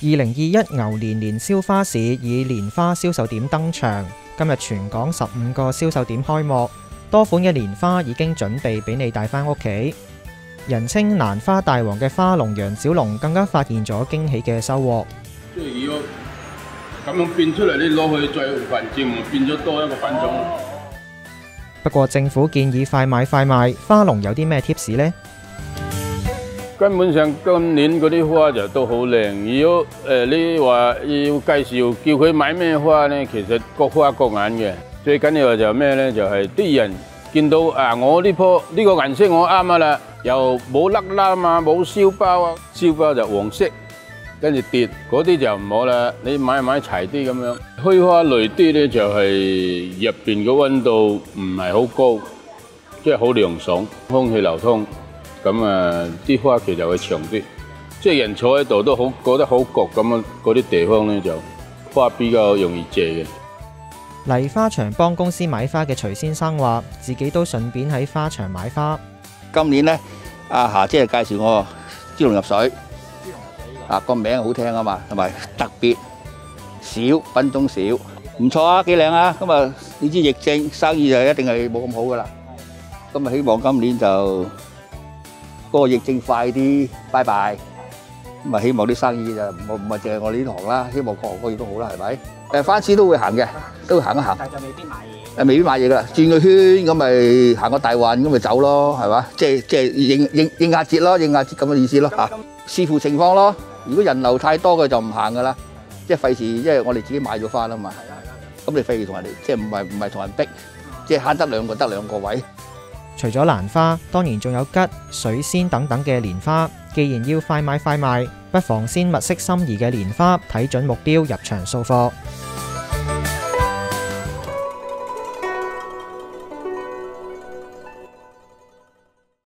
2021牛年年宵花市以蓮花銷售點登場，今日全港15個銷售點開幕，多款嘅蓮花已經準備俾你帶返屋企。人稱蘭花大王嘅花農楊小龍更加發現咗驚喜嘅收穫。 即係如果咁樣變出嚟，你攞去再混接，變咗多一個品種。 不過政府建議快買快賣，花農有啲咩貼士呢？ 根本上今年嗰啲花就都好靚。如果你話要介紹叫佢買咩花呢？其實各花各眼嘅。最緊要就係咩呢？就係啲人見到我呢棵呢個顏色我啱啊啦，又冇甩粒啊，冇燒包啊，燒包就黃色，跟住跌嗰啲就唔好啦。你買齊啲咁樣。虛花類啲呢，就係入邊個溫度唔係好高，即係好涼爽，空氣流通。咁啲花期就會長啲，即係人坐喺度都好覺得好焗咁樣，嗰啲地方咧就花比較容易謝嘅。 嚟花場幫公司買花嘅徐先生話，自己都順便喺花場買花。 今年咧，阿霞姐介紹我豬籠入水，個名好聽啊嘛，同埋特別少品種少，唔錯啊，幾靚啊！咁啊，呢支疫症生意就一定係冇咁好噶啦。咁啊，希望今年就嗰個疫症快啲拜拜，咁啊希望啲生意就唔係淨係我哋呢行啦，希望各行各業都好啦，係咪？花市都會行嘅，都會行一行。但就未必買嘢。未必買嘢噶啦，轉個圈咁咪行個大運咁咪走咯，係嘛？即係應下節咯，應下節咁嘅意思咯嚇。視乎情況咯，如果人流太多嘅就唔行噶啦，即係費事，因為我哋自己買咗花啦嘛。咁你費事同人哋，即係唔係同人逼，即係慳得兩個位。 除咗蘭花，當然仲有桔、水仙等等嘅蓮花。既然要快買快賣，不妨先物色心儀嘅蓮花，睇準目標入場掃貨。